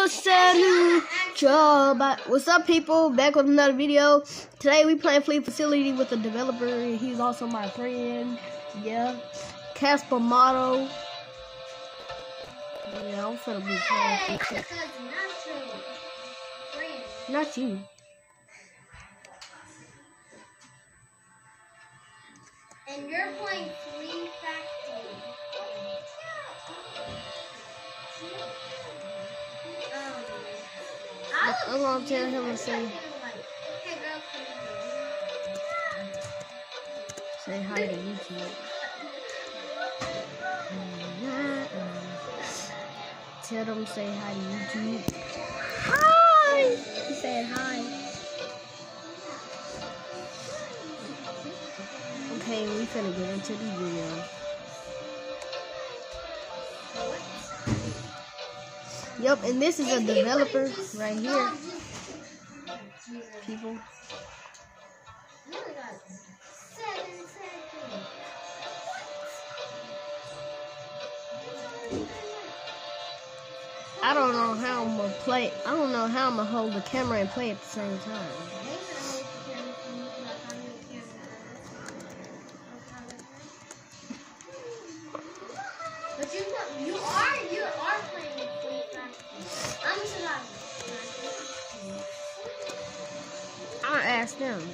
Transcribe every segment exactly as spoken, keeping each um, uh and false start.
What's up, What's up, people? Back with another video. Today we playing Fleet Facility with a developer. He's also my friend. Yeah, Casper Motto. Yeah, I'm finna be playing. Not you. And you're playing Fleet Factory. I'm gonna tell him to say, say hi to YouTube. Tell them say hi to YouTube. Hi! He said hi. Okay, we finna get into the video. Yep, and this is a developer right here. People. I don't know how I'm gonna play. I don't know how I'm gonna hold the camera and play at the same time. But you, you are, you are playing Fleet Factory. I'm surviving. I'll ask them.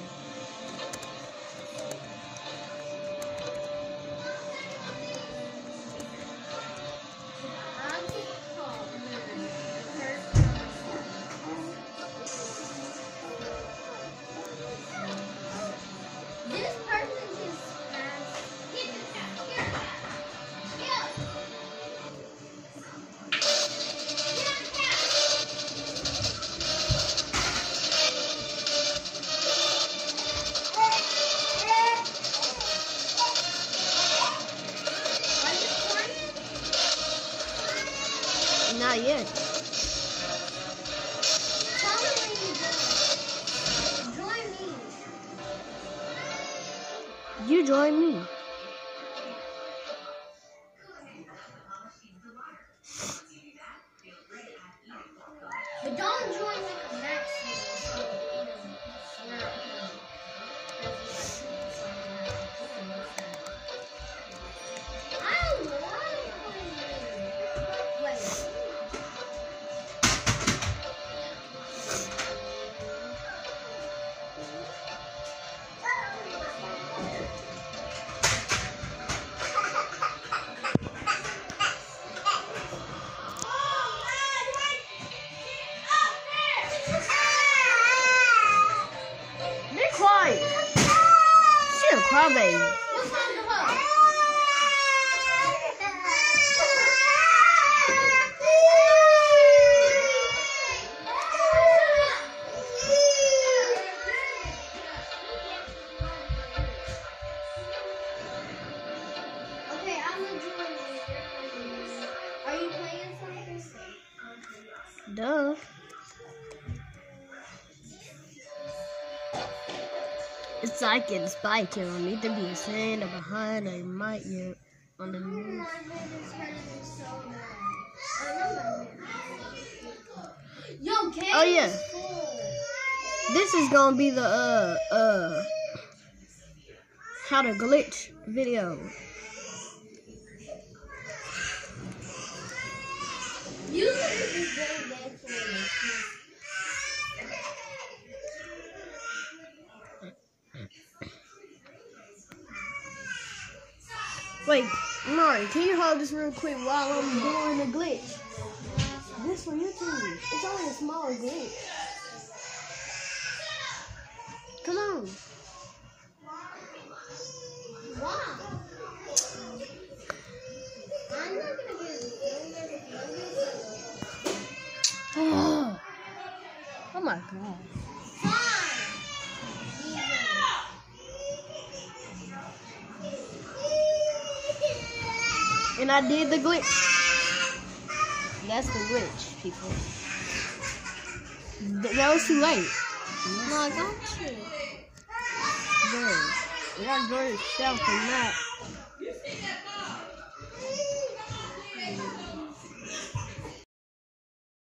Not yet. Tell me when you join. Join me. You join me. But don't join like a match. Crybaby. What's on the hook? Okay, I'm gonna join you. Are you playing something? Duh. It's like it's biking. I need to be a sand or behind a mic yet on the news. Oh yeah. This is gonna be the uh uh how to glitch video. Wait, Mari, can you hold this real quick while I'm doing the glitch? This for YouTube. It's only a small glitch. Come on. Wow. I'm not gonna get Oh, oh my god. And I did the glitch. That's the glitch, people. That was too late. No, I got you. There. You gotta go yourself from that.